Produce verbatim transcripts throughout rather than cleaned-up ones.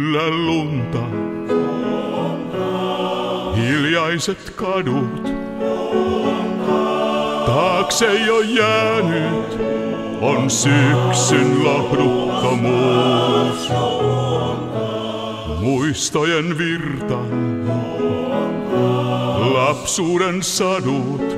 yllä lunta. Hiljaiset kadut, taakse jo jäänyt, on syksyn lohduttomuus. Muistojen virta, lapsuuden sadut,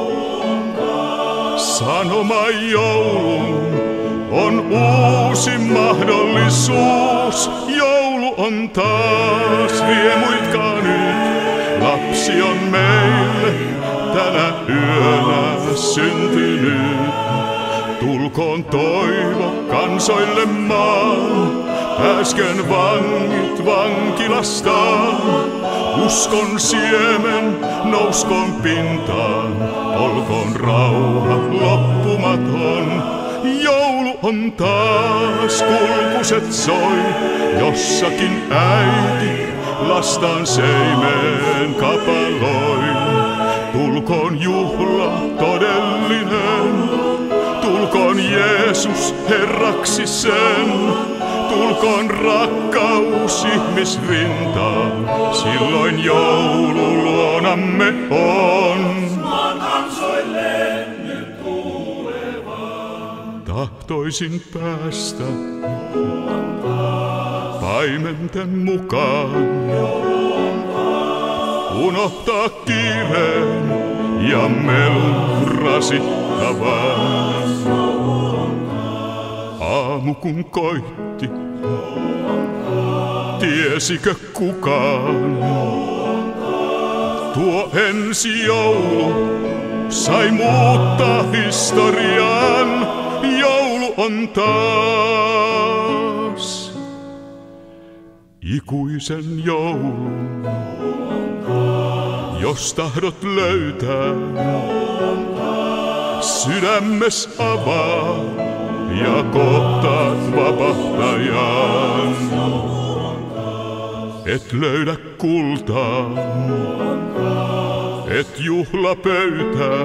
sanoma joulun on uusi mahdollisuus. Joulu on taas, riemuitkaa nyt, lapsi on meille tänä yönä syntynyt. Tulkoon toivo kansoille maan, pääskön vangit vankilastaan. Uskon siemen nouskoon pintaan, olkoon rauha loppumaton. Joulu on taas, kulkuset soi, jossakin äiti lastaan seimeen kapaloin. Tulkoon juhla todellinen, tulkoon Jeesus Herraksi sen. Tulkoon rakkaus ihmisrintaan, silloin joulu luonamme on. Maan kansoille nyt tulevaan. Tahtoisin päästä paimenten mukaan, unohtaa kiireen ja melun rasittavan. Aamu kun koitti, tiesikö kukaan? Tuo ensi joulu sai muuttaa historian. Joulu on taas ikuisen joulun, jos tahdot löytää, sydämes avaa ja kohtaat vapahtajan. Et löydä kultaa, et juhlapöytää,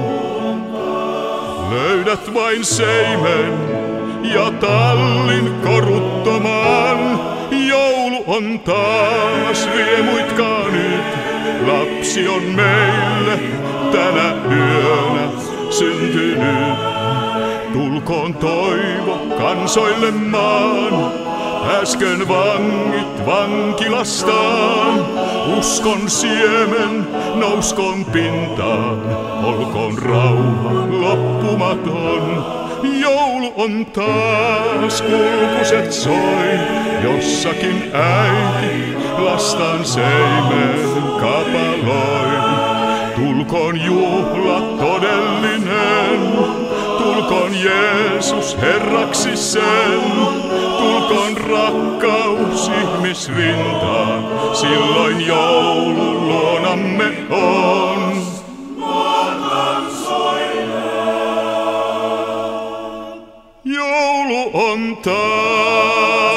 löydät vain seimen ja tallin koruttoman. Joulu on taas, riemuitkaa nyt, lapsi on meille tänä yönä syntynyt. Tulkoon toivo kansoille maan, pääskön vangit vankilastaan. Uskon siemen nouskoon pintaan, olkoon rauha loppumaton. Joulu on taas, kulkuset soi, jossakin äiti lastaan seimeen kapaloin. Tulkoon juhla todellinen, tulkoon Jeesus Herraksi sen. Tulkoon rakkaus ihmisrintaan, silloin joulu luonamme on. Maan kansoille. Joulu on taas.